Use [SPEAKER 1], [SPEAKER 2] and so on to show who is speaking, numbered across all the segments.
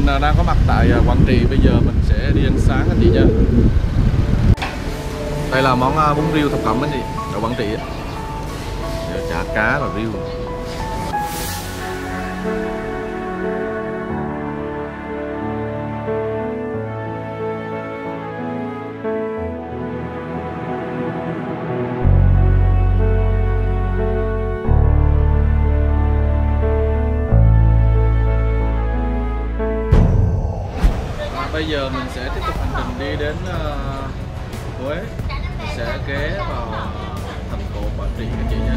[SPEAKER 1] đang có mặt tại Quảng Trị. Bây giờ mình sẽ đi ăn sáng anh chị nha. Đây là món bún riêu thập cẩm anh chị, ở Quảng Trị. Chả cá và riêu. Bây giờ mình sẽ tiếp tục hành trình đi đến Huế. Mình sẽ ghé vào thành cổ Quảng Trị anh chị nha.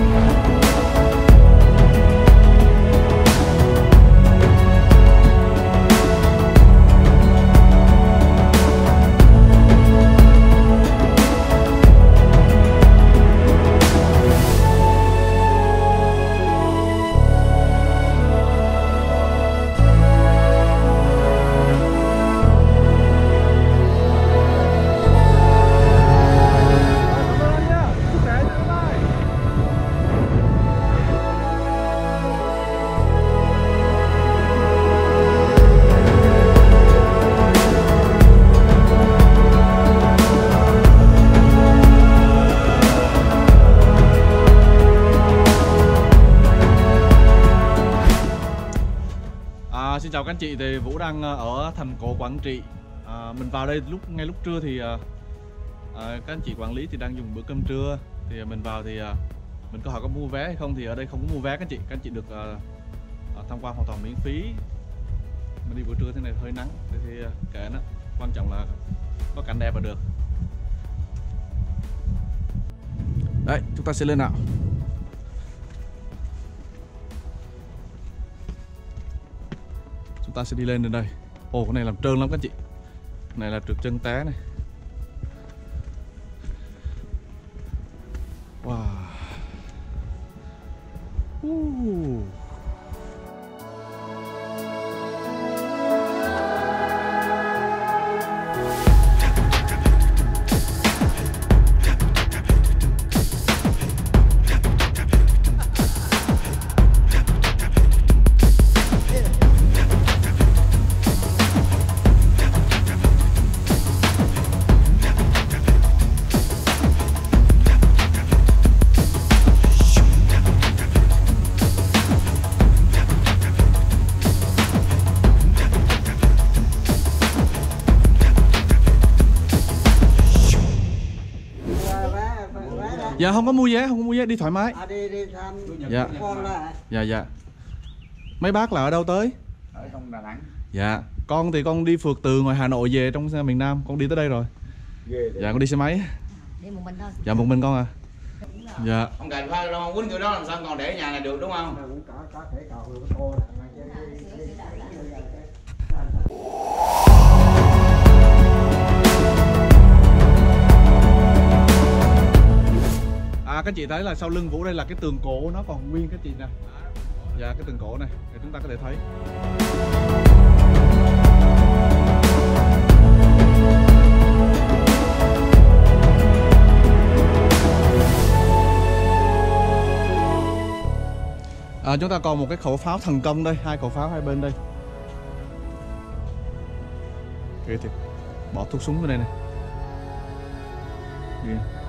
[SPEAKER 1] Xin chào các anh chị, thì Vũ đang ở thành cổ Quảng Trị. Mình vào đây ngay lúc trưa thì các anh chị quản lý thì đang dùng bữa cơm trưa. Thì mình vào thì mình có hỏi có mua vé hay không, thì ở đây không có mua vé các anh chị được tham quan hoàn toàn miễn phí. Mình đi buổi trưa thế này hơi nắng thì kệ nó, quan trọng là có cảnh đẹp là được. Đấy, chúng ta sẽ lên nào. Chúng ta sẽ đi lên đến đây. Ồ, cái này làm trơn lắm các chị. Cái này là trượt chân té này. Wow. Dạ không có mua vé, đi thoải mái.
[SPEAKER 2] Đi thăm
[SPEAKER 1] dạ.
[SPEAKER 2] Con là.
[SPEAKER 1] Dạ. Mấy bác là ở đâu tới?
[SPEAKER 2] Ở trong Đà Nẵng.
[SPEAKER 1] Dạ. Con thì con đi phượt từ ngoài Hà Nội về trong miền Nam, con đi tới đây rồi. Dạ, con đi xe máy.
[SPEAKER 3] Đi một mình thôi.
[SPEAKER 1] Dạ, một mình con à. Dạ.
[SPEAKER 4] Không cần phải đâu, quýnh kiểu đó làm sao còn để ở nhà này được đúng không?
[SPEAKER 2] Cũng có thể cầu được cô.
[SPEAKER 1] Các chị thấy là sau lưng Vũ đây là cái tường cổ, nó còn nguyên các chị nè. Dạ, cái tường cổ này để chúng ta có thể thấy. Chúng ta còn một cái khẩu pháo thần công đây, hai khẩu pháo hai bên đây. Kìa thì bỏ thuốc súng vào đây này. Kìa.